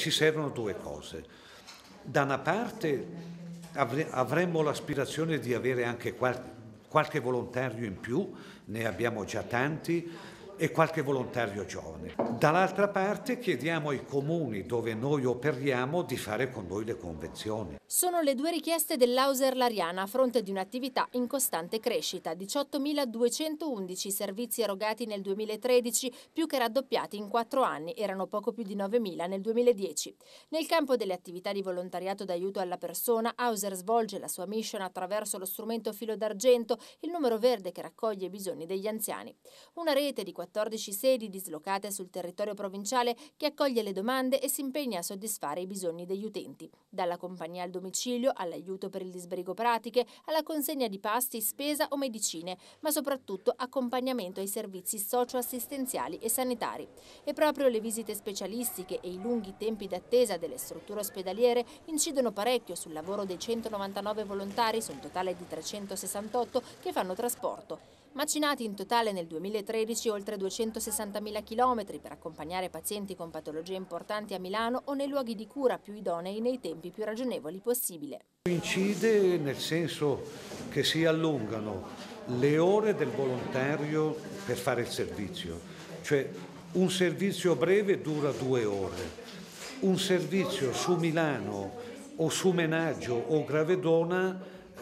ci servono due cose. Da una parte avremmo l'aspirazione di avere anche qualche volontario in più, ne abbiamo già tanti, e qualche volontario giovane. Dall'altra parte chiediamo ai comuni dove noi operiamo di fare con noi le convenzioni. Sono le due richieste dell'Auser Lariana a fronte di un'attività in costante crescita. 18.211 servizi erogati nel 2013, più che raddoppiati in 4 anni, erano poco più di 9.000 nel 2010. Nel campo delle attività di volontariato d'aiuto alla persona, Auser svolge la sua mission attraverso lo strumento Filo d'Argento, il numero verde che raccoglie i bisogni degli anziani. Una rete di 14 sedi dislocate sul territorio provinciale che accoglie le domande e si impegna a soddisfare i bisogni degli utenti, dalla compagnia al domicilio, all'aiuto per il disbrigo pratiche, alla consegna di pasti, spesa o medicine, ma soprattutto accompagnamento ai servizi socio-assistenziali e sanitari. E proprio le visite specialistiche e i lunghi tempi d'attesa delle strutture ospedaliere incidono parecchio sul lavoro dei 199 volontari su un totale di 368 che fanno trasporto. Macinati in totale nel 2013 oltre 260.000 chilometri per accompagnare pazienti con patologie importanti a Milano o nei luoghi di cura più idonei nei tempi più ragionevoli possibile. Incide nel senso che si allungano le ore del volontario per fare il servizio, cioè un servizio breve dura 2 ore, un servizio su Milano o su Menaggio o Gravedona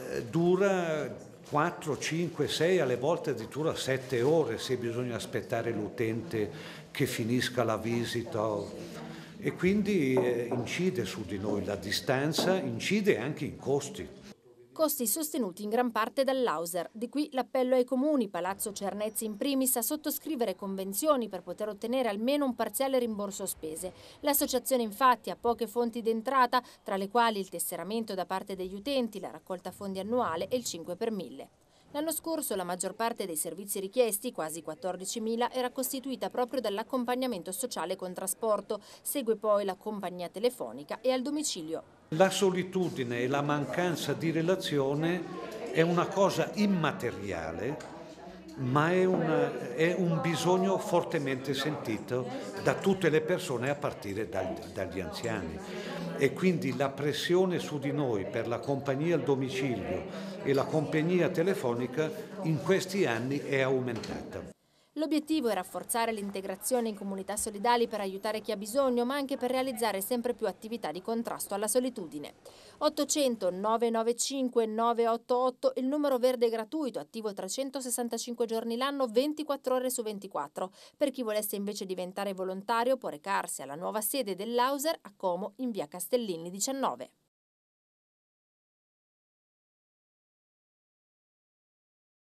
dura 4, 5, 6, alle volte addirittura 7 ore se bisogna aspettare l'utente che finisca la visita. E quindi incide su di noi la distanza, incide anche in costi. Costi sostenuti in gran parte dall'Auser. Di qui l'appello ai comuni, Palazzo Cernezzi in primis, a sottoscrivere convenzioni per poter ottenere almeno un parziale rimborso spese. L'associazione infatti ha poche fonti d'entrata, tra le quali il tesseramento da parte degli utenti, la raccolta fondi annuale e il 5 per 1000. L'anno scorso la maggior parte dei servizi richiesti, quasi 14.000, era costituita proprio dall'accompagnamento sociale con trasporto. Segue poi la compagnia telefonica e al domicilio. La solitudine e la mancanza di relazione è una cosa immateriale, ma è un bisogno fortemente sentito da tutte le persone a partire dagli anziani. E quindi la pressione su di noi per la compagnia al domicilio e la compagnia telefonica in questi anni è aumentata. L'obiettivo è rafforzare l'integrazione in comunità solidali per aiutare chi ha bisogno, ma anche per realizzare sempre più attività di contrasto alla solitudine. 800 995 988, il numero verde gratuito, attivo 365 giorni l'anno, 24 ore su 24. Per chi volesse invece diventare volontario può recarsi alla nuova sede dell'Auser a Como in via Castellini 19.